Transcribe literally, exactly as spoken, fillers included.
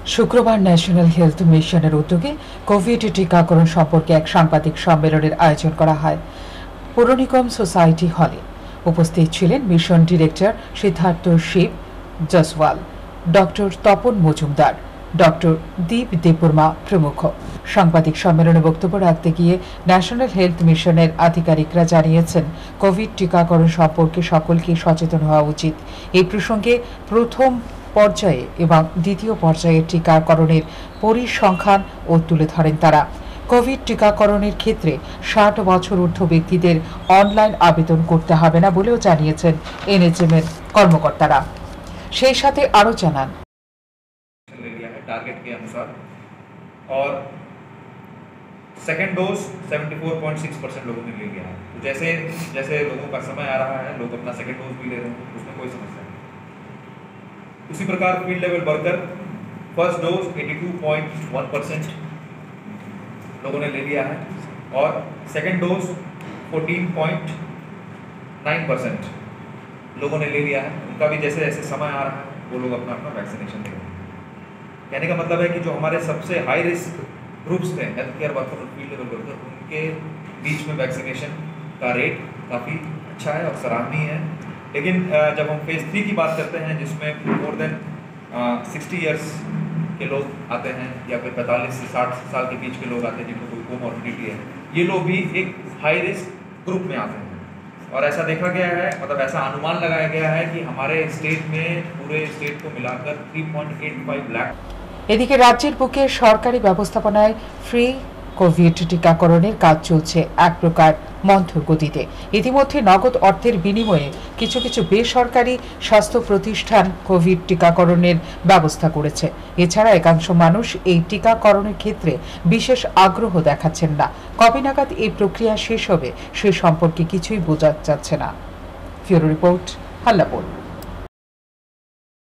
শুক্রবার national health মিশনের উদ্যোগে কোভিড টিকাকরণ সম্পর্কে এক সাংবাদিক সম্মেলনের আয়োজন করা হয় পুরনিগম সোসাইটি হলে। উপস্থিত ছিলেন mission director Siddhartha Shiv Jaiswal, doctor Tapan Majumdar, doctor Deep Debbarma প্রমুখ। সাংবাদিক সম্মেলনে বক্তব্য রাখতে গিয়ে ন্যাশনাল হেলথ মিশনের আধিকারিকরা জানিয়েছেন, কোভিড টিকাকরণ সম্পর্কে সকলকে সচেতন হওয়া উচিত। এই প্রসঙ্গে প্রথম পর্যায়ে এবং দ্বিতীয় পর্যায়ের টিকাকরণের পরিসংখ্যান ও তুলে ধরেন তারা। কোভিড টিকাকরণের ক্ষেত্রে ষাট বছর ঊর্ধ্ব ব্যক্তিদের অনলাইন আবেদন করতে হবে না বলেও জানিয়েছেন এনএচএম এর কর্মকর্তারা। সেই সাথে আরও জানান, टारगेट के अनुसार और सेकेंड डोज चौहत्तर पॉइंट छह परसेंट लोगों ने ले लिया है। तो जैसे जैसे लोगों का समय आ रहा है, लोग अपना सेकेंड डोज भी ले रहे हैं, उसमें कोई समस्या नहीं। उसी प्रकार field level worker first dose बयासी पॉइंट एक परसेंट लोगों ने ले लिया है और सेकेंड डोज चौदह पॉइंट नौ परसेंट लोगों ने ले लिया है। उनका भी जैसे जैसे समय आ रहा है वो लोग अपना अपना वैक्सीनेशन ले रहे हैं। कहने का मतलब है कि जो हमारे सबसे हाई रिस्क ग्रुप्स थे, हेल्थ केयर वर्कर और फील्ड लेवल वर्कर, उनके बीच में वैक्सीनेशन का रेट काफ़ी अच्छा है और सराहनीय है। लेकिन जब हम फेज थ्री की बात करते हैं, जिसमें मोर देन सिक्सटी ईयर्स के लोग आते हैं या फिर पैंतालीस से साठ साल के बीच के लोग आते हैं जिनको कोई कोमॉर्बिडिटी है, ये लोग भी एक हाई रिस्क ग्रुप में आते हैं। और ऐसा देखा गया है, मतलब ऐसा अनुमान लगाया गया है कि हमारे स्टेट में पूरे स्टेट को मिलाकर तीन पॉइंट आठ पाँच लाख। এদিকে রাজ্যের বুকে সরকারি ব্যবস্থাপনায় ফ্রি কোভিড টিকাকরণের কাজ চলছে এক প্রকার মন্থর গতিতে। ইতিমধ্যে নগদ অর্থের বিনিময়ে কিছু কিছু বেসরকারি স্বাস্থ্য প্রতিষ্ঠান কোভিড টিকাকরণের ব্যবস্থা করেছে। এছাড়া একাংশ মানুষ এই টিকাকরণের ক্ষেত্রে বিশেষ আগ্রহ দেখাচ্ছেন না। কবে নাগাদ এই প্রক্রিয়া শেষ হবে সে সম্পর্কে কিছুই বোঝা যাচ্ছে না। Bureau report, হাল্লাপুর।